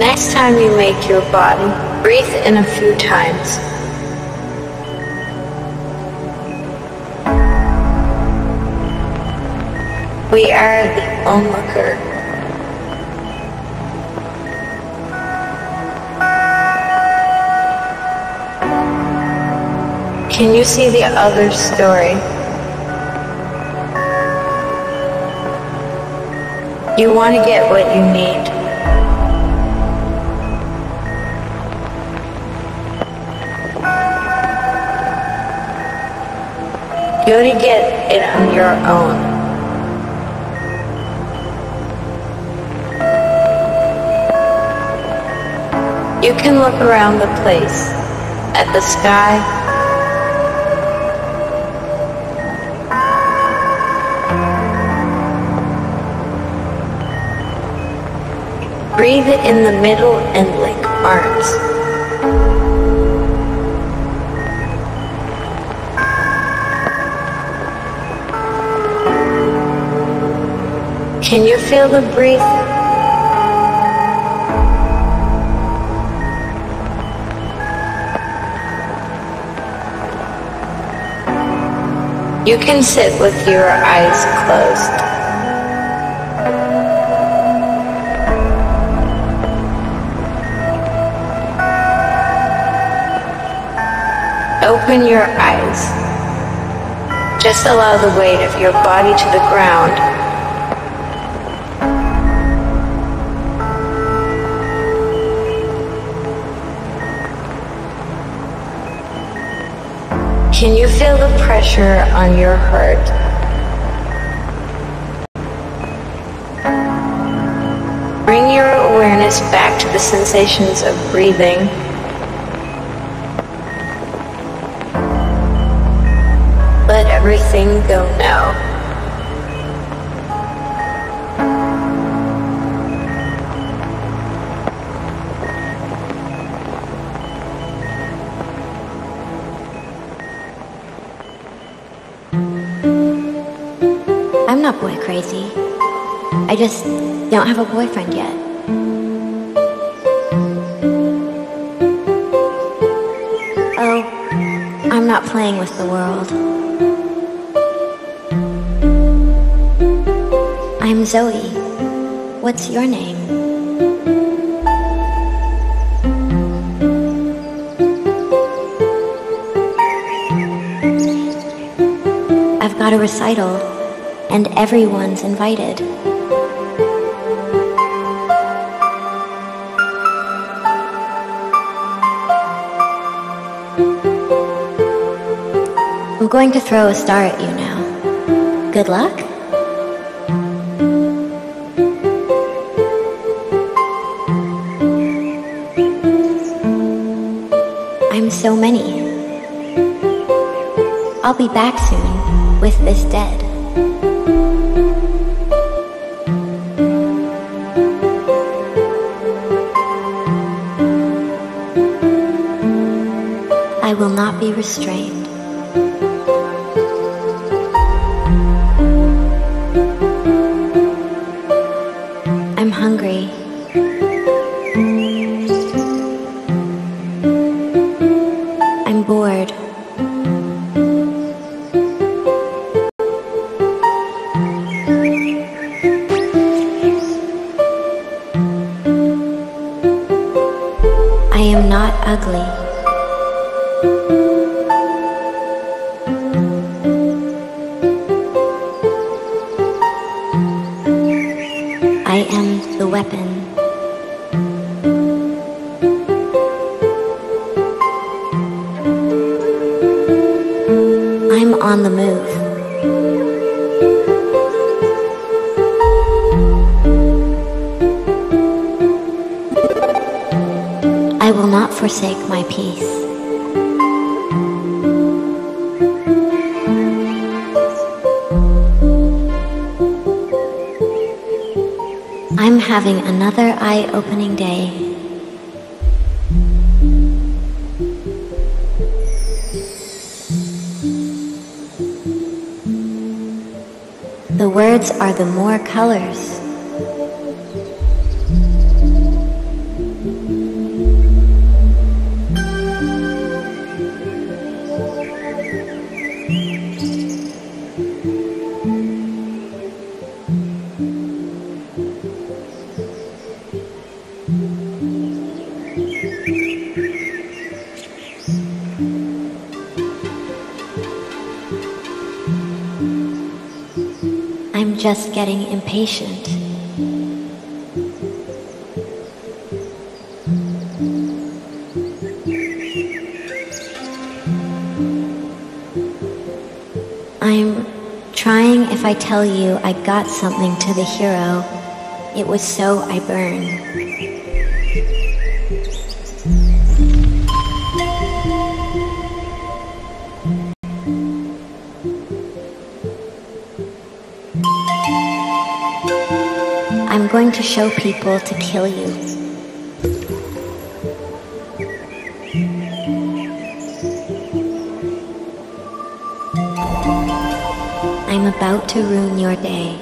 Next time you make your body, breathe in a few times. We are the onlooker. Can you see the other story? You want to get what you need. Go to get it on your own. You can look around the place, at the sky, breathe in the middle and link arms. Can you feel the breath? You can sit with your eyes closed. Open your eyes. Just allow the weight of your body to the ground. Can you feel the pressure on your heart? Bring your awareness back to the sensations of breathing. Let everything go now. I'm not boy crazy. I just don't have a boyfriend yet. Oh, I'm not playing with the world. I'm Zoe. What's your name? I've got a recital, and everyone's invited. I'm going to throw a star at you now. Good luck? I'm so many. I'll be back soon with this dead. I will not be restrained. I'm hungry. I'm bored. I am not ugly. I am the weapon. I'm on the move. I will not forsake my peace. I'm having another eye-opening day. The words are the more colors. just getting impatient. I'm trying if I tell you I got something to the hero, it was so I burn. I'm going to show people to kill you. I'm about to ruin your day.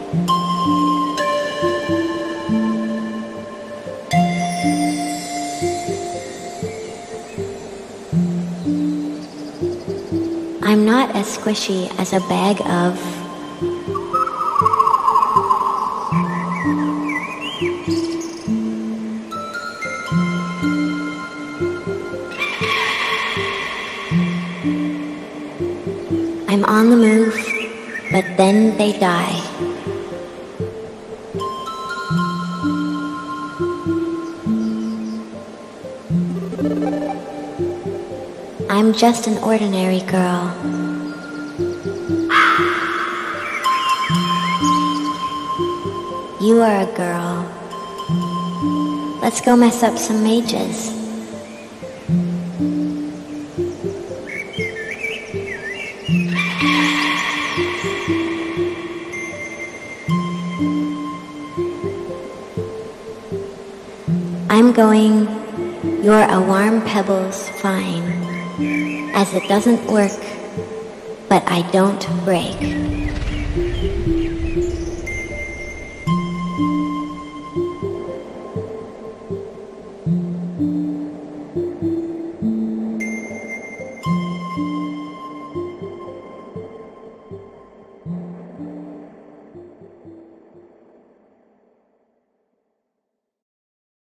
I'm not as squishy as a bag of... I'm on the move, but then they die. I'm just an ordinary girl. You are a girl. Let's go mess up some mages. I'm going, you're a warm pebbles, fine, as it doesn't work, but I don't break.